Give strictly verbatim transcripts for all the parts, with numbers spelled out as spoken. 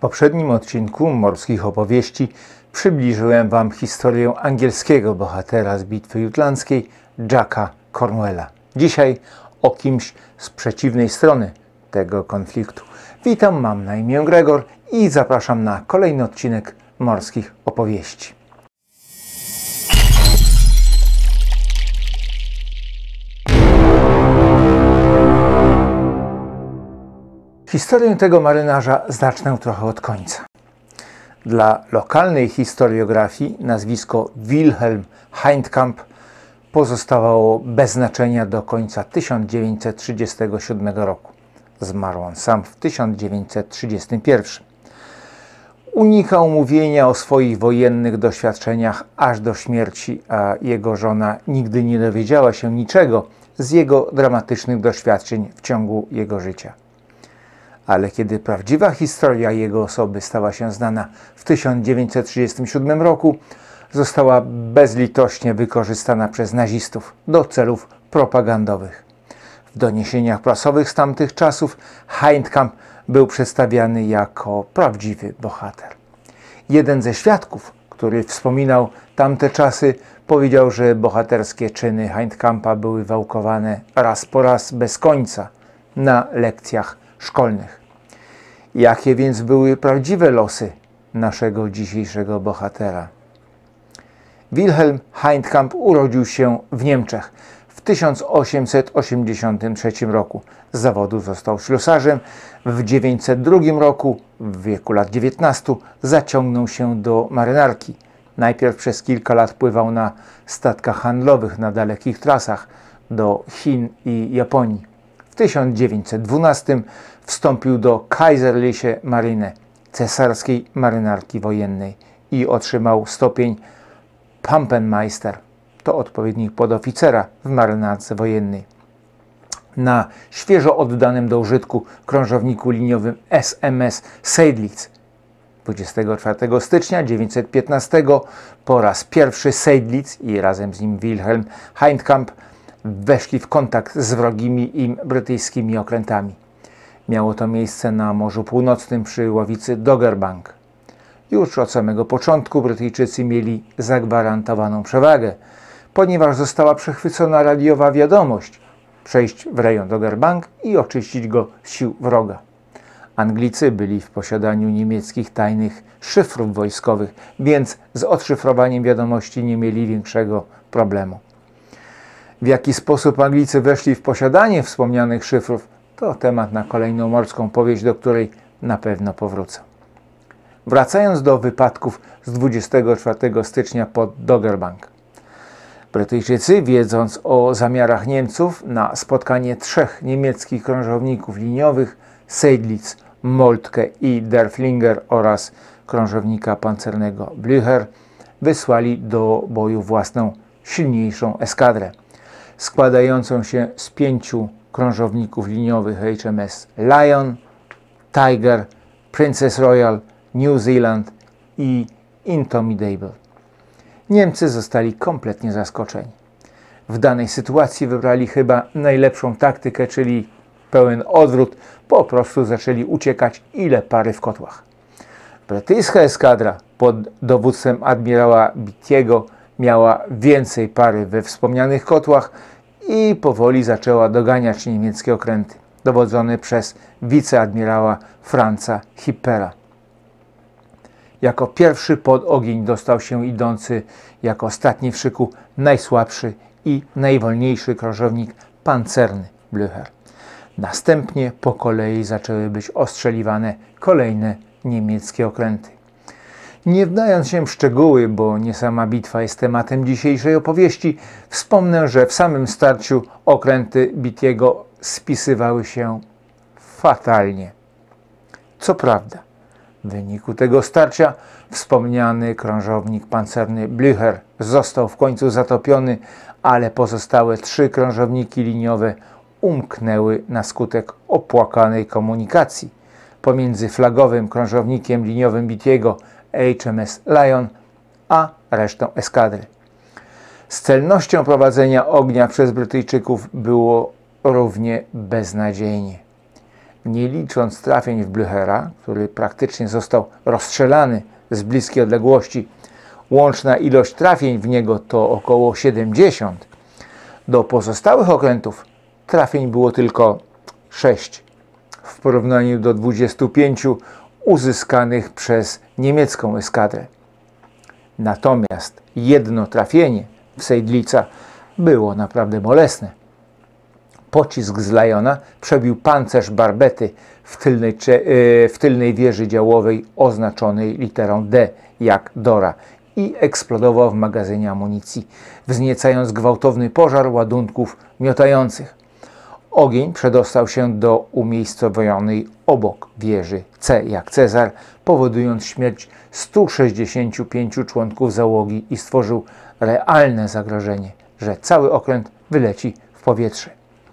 poprzednim odcinku Morskich Opowieści przybliżyłem Wam historię angielskiego bohatera z Bitwy Jutlandzkiej, Jacka Cornwalla. Dzisiaj o kimś z przeciwnej strony tego konfliktu. Witam, mam na imię Gregor i zapraszam na kolejny odcinek Morskich Opowieści. Historię tego marynarza zacznę trochę od końca. Dla lokalnej historiografii nazwisko Wilhelm Heintkamp pozostawało bez znaczenia do końca tysiąc dziewięćset trzydziestego siódmego roku. Zmarł on sam w tysiąc dziewięćset trzydziestym pierwszym. Unikał mówienia o swoich wojennych doświadczeniach aż do śmierci, a jego żona nigdy nie dowiedziała się niczego z jego dramatycznych doświadczeń w ciągu jego życia. Ale kiedy prawdziwa historia jego osoby stała się znana w tysiąc dziewięćset trzydziestym siódmym roku, została bezlitośnie wykorzystana przez nazistów do celów propagandowych. W doniesieniach prasowych z tamtych czasów Heintkamp był przedstawiany jako prawdziwy bohater. Jeden ze świadków, który wspominał tamte czasy, powiedział, że bohaterskie czyny Heintkampa były wałkowane raz po raz bez końca na lekcjach szkolnych. Jakie więc były prawdziwe losy naszego dzisiejszego bohatera? Wilhelm Heintkamp urodził się w Niemczech w tysiąc osiemset osiemdziesiątym trzecim roku. Z zawodu został ślusarzem. W tysiąc dziewięćset drugim roku, w wieku lat dziewiętnastu, zaciągnął się do marynarki. Najpierw przez kilka lat pływał na statkach handlowych na dalekich trasach do Chin i Japonii. W tysiąc dziewięćset dwunastym wstąpił do Kaiserliche Marine, cesarskiej marynarki wojennej, i otrzymał stopień Pumpenmeister, to odpowiednik podoficera w marynarce wojennej. Na świeżo oddanym do użytku krążowniku liniowym S M S Seydlitz dwudziestego czwartego stycznia tysiąc dziewięćset piętnastego po raz pierwszy Seydlitz i razem z nim Wilhelm Heintkamp weszli w kontakt z wrogimi im brytyjskimi okrętami. Miało to miejsce na Morzu Północnym przy łowicy Doggerbank. Już od samego początku Brytyjczycy mieli zagwarantowaną przewagę, ponieważ została przechwycona radiowa wiadomość: przejść w rejon Doggerbank i oczyścić go z sił wroga. Anglicy byli w posiadaniu niemieckich tajnych szyfrów wojskowych, więc z odszyfrowaniem wiadomości nie mieli większego problemu. W jaki sposób Anglicy weszli w posiadanie wspomnianych szyfrów, to temat na kolejną morską powieść, do której na pewno powrócę. Wracając do wypadków z dwudziestego czwartego stycznia pod Doggerbank. Brytyjczycy, wiedząc o zamiarach Niemców na spotkanie trzech niemieckich krążowników liniowych, Seydlitz, Moltke i Derfflinger oraz krążownika pancernego Blücher, wysłali do boju własną silniejszą eskadrę, składającą się z pięciu krążowników liniowych H M S Lion, Tiger, Princess Royal, New Zealand i Indomitable. Niemcy zostali kompletnie zaskoczeni. W danej sytuacji wybrali chyba najlepszą taktykę, czyli pełen odwrót. Po prostu zaczęli uciekać ile pary w kotłach. Brytyjska eskadra pod dowództwem admirała Beatty'ego miała więcej pary we wspomnianych kotłach i powoli zaczęła doganiać niemieckie okręty, dowodzone przez wiceadmirała Franza Hippera. Jako pierwszy pod ogień dostał się idący jako ostatni w szyku najsłabszy i najwolniejszy krążownik pancerny Blücher. Następnie po kolei zaczęły być ostrzeliwane kolejne niemieckie okręty. Nie wdając się w szczegóły, bo nie sama bitwa jest tematem dzisiejszej opowieści, wspomnę, że w samym starciu okręty Beatty'ego spisywały się fatalnie. Co prawda, w wyniku tego starcia wspomniany krążownik pancerny Blücher został w końcu zatopiony, ale pozostałe trzy krążowniki liniowe umknęły na skutek opłakanej komunikacji pomiędzy flagowym krążownikiem liniowym Beatty'ego H M S Lion a resztą eskadry. Z celnością prowadzenia ognia przez Brytyjczyków było równie beznadziejnie. Nie licząc trafień w Blüchera, który praktycznie został rozstrzelany z bliskiej odległości, łączna ilość trafień w niego to około siedemdziesiąt. Do pozostałych okrętów trafień było tylko sześć w porównaniu do dwudziestu pięciu uzyskanych przez niemiecką eskadrę. Natomiast jedno trafienie w Seydlitza było naprawdę bolesne. Pocisk z Liona przebił pancerz barbety w tylnej, w tylnej wieży działowej oznaczonej literą D jak Dora i eksplodował w magazynie amunicji, wzniecając gwałtowny pożar ładunków miotających. Ogień przedostał się do umiejscowionej obok wieży C jak Cezar, powodując śmierć stu sześćdziesięciu pięciu członków załogi i stworzył realne zagrożenie, że cały okręt wyleci w powietrze.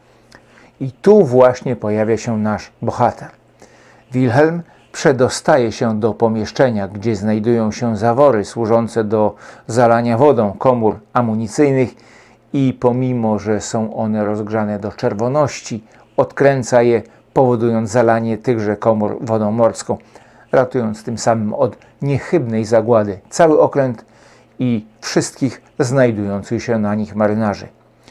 I tu właśnie pojawia się nasz bohater. Wilhelm przedostaje się do pomieszczenia, gdzie znajdują się zawory służące do zalania wodą komór amunicyjnych i pomimo, że są one rozgrzane do czerwoności, odkręca je, powodując zalanie tychże komór wodą morską, ratując tym samym od niechybnej zagłady cały okręt i wszystkich znajdujących się na nich marynarzy.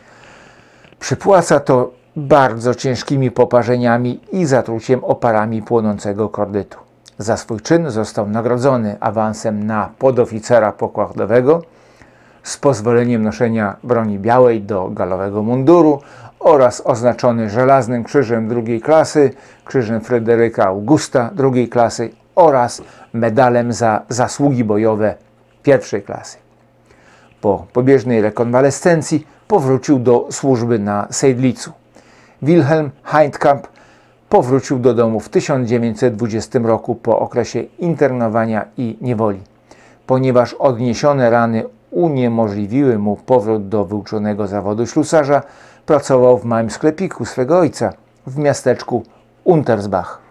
Przypłaca to bardzo ciężkimi poparzeniami i zatruciem oparami płonącego kordytu. Za swój czyn został nagrodzony awansem na podoficera pokładowego z pozwoleniem noszenia broni białej do galowego munduru oraz oznaczony żelaznym krzyżem drugiej klasy, krzyżem Fryderyka Augusta drugiej klasy oraz medalem za zasługi bojowe pierwszej klasy. Po pobieżnej rekonwalescencji powrócił do służby na Seydlitzu. Wilhelm Heintkamp powrócił do domu w tysiąc dziewięćset dwudziestym roku po okresie internowania i niewoli. Ponieważ odniesione rany uniemożliwiły mu powrót do wyuczonego zawodu ślusarza, pracował w małym sklepiku swego ojca w miasteczku Untersbach.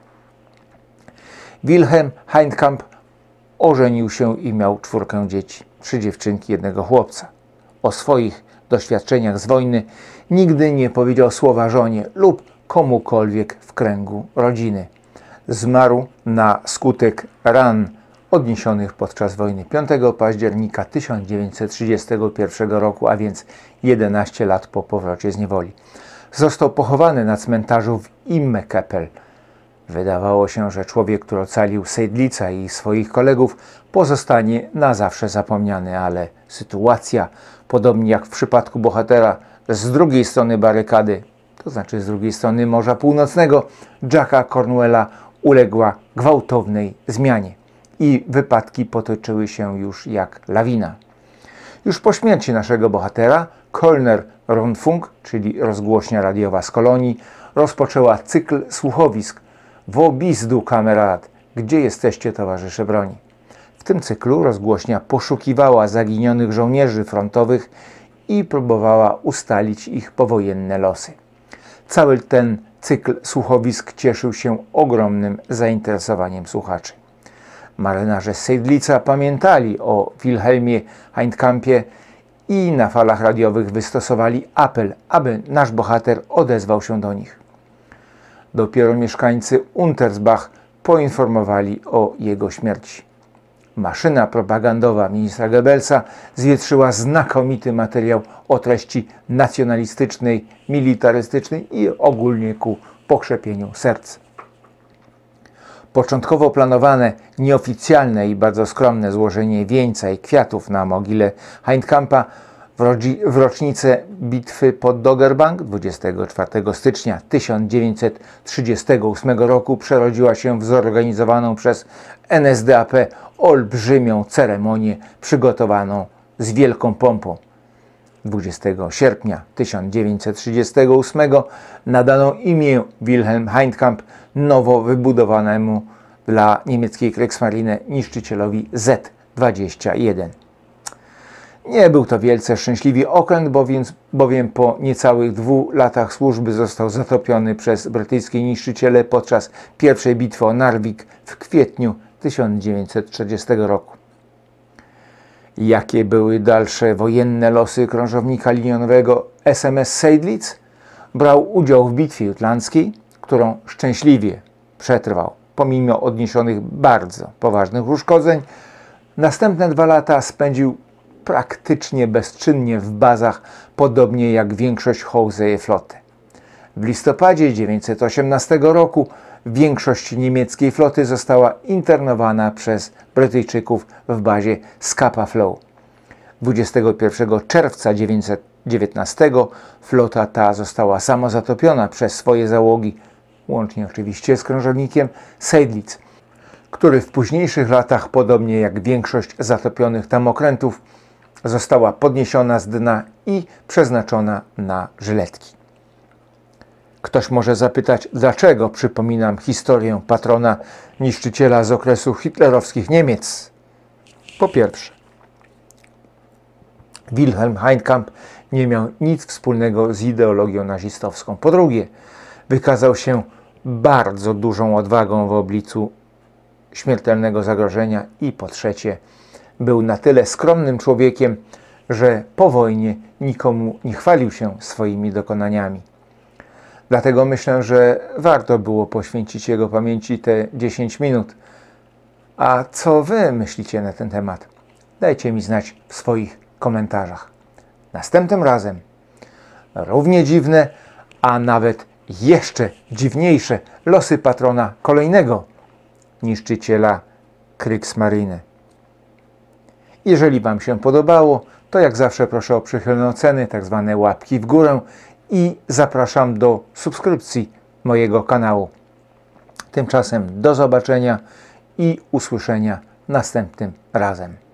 Wilhelm Heintkamp ożenił się i miał czwórkę dzieci, trzy dziewczynki, jednego chłopca. O swoich doświadczeniach z wojny nigdy nie powiedział słowa żonie lub komukolwiek w kręgu rodziny. Zmarł na skutek ran odniesionych podczas wojny piątego października tysiąc dziewięćset trzydziestego pierwszego roku, a więc jedenaście lat po powrocie z niewoli. Został pochowany na cmentarzu w Immekepel. Wydawało się, że człowiek, który ocalił Seydlitza i swoich kolegów, pozostanie na zawsze zapomniany, ale sytuacja, podobnie jak w przypadku bohatera z drugiej strony barykady, to znaczy z drugiej strony Morza Północnego, Jacka Cornwella, uległa gwałtownej zmianie i wypadki potoczyły się już jak lawina. Już po śmierci naszego bohatera Kölner Rundfunk, czyli rozgłośnia radiowa z Kolonii, rozpoczęła cykl słuchowisk Wo bist du, Kamerad? Gdzie jesteście, towarzysze broni? W tym cyklu rozgłośnia poszukiwała zaginionych żołnierzy frontowych i próbowała ustalić ich powojenne losy. Cały ten cykl słuchowisk cieszył się ogromnym zainteresowaniem słuchaczy. Marynarze z Seydlitza pamiętali o Wilhelmie Heintkampie i na falach radiowych wystosowali apel, aby nasz bohater odezwał się do nich. Dopiero mieszkańcy Untersbach poinformowali o jego śmierci. Maszyna propagandowa ministra Goebbelsa zwietrzyła znakomity materiał o treści nacjonalistycznej, militarystycznej i ogólnie ku pokrzepieniu serc. Początkowo planowane, nieoficjalne i bardzo skromne złożenie wieńca i kwiatów na mogile Heintkampa w rocznicę bitwy pod Doggerbank dwudziestego czwartego stycznia tysiąc dziewięćset trzydziestego ósmego roku przerodziła się w zorganizowaną przez N S D A P olbrzymią ceremonię przygotowaną z wielką pompą. dwudziestego sierpnia tysiąc dziewięćset trzydziestego ósmego nadano imię Wilhelm Heintkamp nowo wybudowanemu dla niemieckiej Kriegsmarine niszczycielowi Z dwadzieścia jeden. Nie był to wielce szczęśliwy okręt, bowiem, bowiem po niecałych dwóch latach służby został zatopiony przez brytyjskie niszczyciele podczas pierwszej bitwy o Narvik w kwietniu tysiąc dziewięćset czterdziestego roku. Jakie były dalsze wojenne losy krążownika linionowego S M S Seydlitz? Brał udział w bitwie jutlandzkiej, którą szczęśliwie przetrwał. Pomimo odniesionych bardzo poważnych uszkodzeń, następne dwa lata spędził praktycznie bezczynnie w bazach, podobnie jak większość Hołzeje floty. W listopadzie tysiąc dziewięćset osiemnastego roku większość niemieckiej floty została internowana przez Brytyjczyków w bazie Scapa Flow. dwudziestego pierwszego czerwca tysiąc dziewięćset dziewiętnastego flota ta została samozatopiona przez swoje załogi, łącznie oczywiście z krążownikiem Seydlitz, który w późniejszych latach, podobnie jak większość zatopionych tam okrętów, została podniesiona z dna i przeznaczona na żyletki. Ktoś może zapytać, dlaczego przypominam historię patrona niszczyciela z okresu hitlerowskich Niemiec. Po pierwsze, Wilhelm Heintkamp nie miał nic wspólnego z ideologią nazistowską. Po drugie, wykazał się bardzo dużą odwagą w obliczu śmiertelnego zagrożenia i po trzecie, był na tyle skromnym człowiekiem, że po wojnie nikomu nie chwalił się swoimi dokonaniami. Dlatego myślę, że warto było poświęcić jego pamięci te dziesięć minut. A co wy myślicie na ten temat? Dajcie mi znać w swoich komentarzach. Następnym razem równie dziwne, a nawet jeszcze dziwniejsze losy patrona kolejnego niszczyciela Kriegsmarine. Jeżeli wam się podobało, to jak zawsze proszę o przychylne oceny, tak zwane łapki w górę i zapraszam do subskrypcji mojego kanału. Tymczasem do zobaczenia i usłyszenia następnym razem.